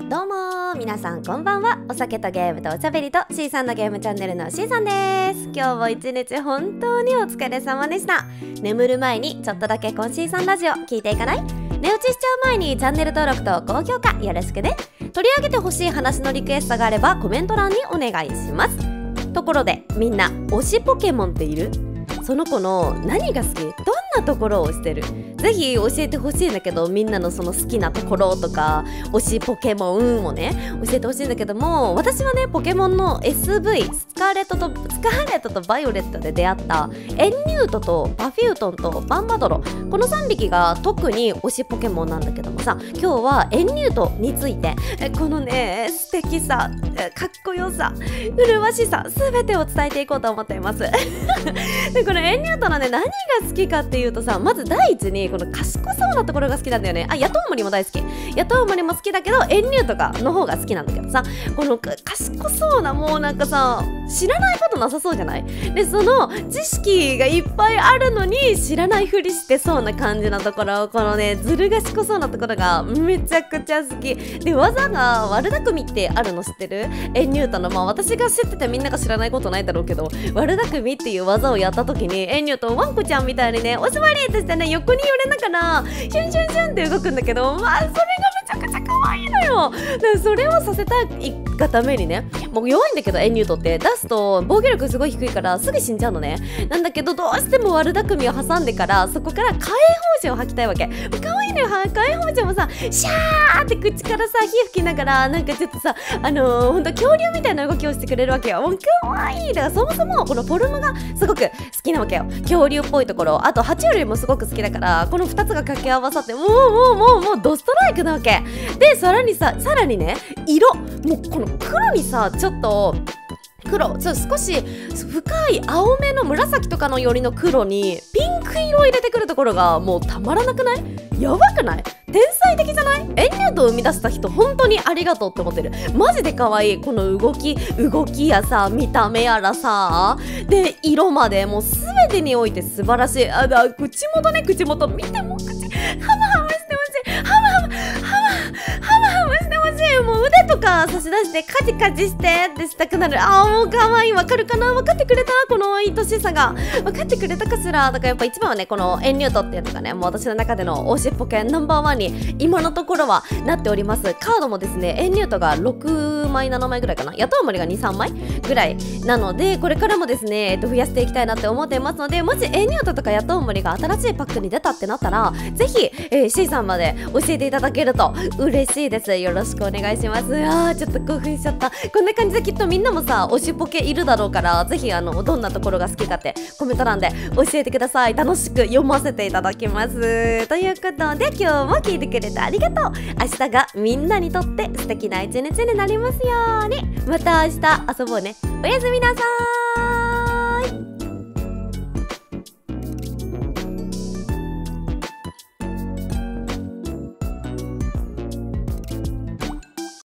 どうも皆さんこんばんは。お酒とゲームとおしゃべりと C さんのゲームチャンネルの C さんです。今日も一日本当にお疲れ様でした。眠る前にちょっとだけ今 C さんラジオ聞いていかない？寝落ちしちゃう前にチャンネル登録と高評価よろしくね。取り上げてほしい話のリクエストがあればコメント欄にお願いします。ところでみんな推しポケモンっている？その子の何が好き？どんなところを推してる？ぜひ教えてほしいんだけど、みんなのその好きなところとか推しポケモンもね教えてほしいんだけども、私はねポケモンの SV スカーレットとバイオレットで出会ったエンニュートとパフュートンとバンバドロ、この3匹が特に推しポケモンなんだけどもさ、今日はエンニュートについてこのね素敵さ、かっこよさ、麗しさ全てを伝えていこうと思っていますでこのエンニュートのね何が好きかっていうとさ、まず第一にこの賢そうなところが好きなんだよね。ヤトウモリも大好き。ヤトウモリも好きだけどエンニューとかの方が好きなんだけどさ、この賢そうな、もうなんかさ知らないことなさそうじゃない？でその知識がいっぱいあるのに知らないふりしてそうな感じのところ、このねずる賢そうなところがめちゃくちゃ好きで、技が悪巧みってあるの知ってる？エンニュートの私が知っててみんなが知らないことないだろうけど、悪巧みっていう技をやった時にエンニュートワンコちゃんみたいにねおしまいとしてね横に寄れながらシュンシュンシュンって動くんだけど、それがめちゃくちゃ可愛いのよ。でそれをさせたいがためにね、もう弱いんだけどエンニュートって出すと防御力すごい低いからすぐ死んじゃうのね。なんだけどどうしても悪巧みを挟んでからそこから火炎放射を吐きたいわけ。可愛いのよ。火炎放射もさシャーって口からさ火吹きながらなんかちょっとさほんと恐竜みたいな動きをしてくれるわけよ。もう可愛い。だからそもそもこのフォルムがすごく好きなわけよ。恐竜っぽいところ、あと爬虫類もすごく好きだから、この2つが掛け合わさってもうドストライクなわけで、さらにね色、もうこの黒にさちょっと少し深い青めの紫とかのよりの黒にピンク色を入れてくるところがもうたまらなくない？やばくない？天才的じゃない？エンニュートを生み出した人本当にありがとうって思ってる。マジで可愛い。この動きやさ見た目やらさで色までもう全てにおいて素晴らしい。口元見て、もう口ハムハムしてほしい。ハムハムしてほしい。もう腕とか差し出してカチカチしてってしたくなる。もう可愛い。わかるかな？分かってくれた？この愛しさが分かってくれたかしら？だからやっぱ一番はねこのエンニュートっていうのがね、もう私の中での推しポケナンバーワンに今のところはなっております。カードもですねエンニュートが6枚7枚ぐらいかな、ヤトウモリが 2,3 枚ぐらいなので、これからもですね、増やしていきたいなって思っていますので、もしエンニュートとかヤトウモリが新しいパックに出たってなったらぜひ、C さんまで教えていただけると嬉しいです。よろしくお願いします。ちょっと興奮しちゃった。こんな感じできっとみんなもさ推しポケいるだろうから、ぜひどんなところが好きかってコメント欄で教えてください。楽しく読ませていただきますということで、今日も聞いてくれてありがとう。明日がみんなにとって素敵な一日になりますように。また明日遊ぼうね。おやすみなさーい。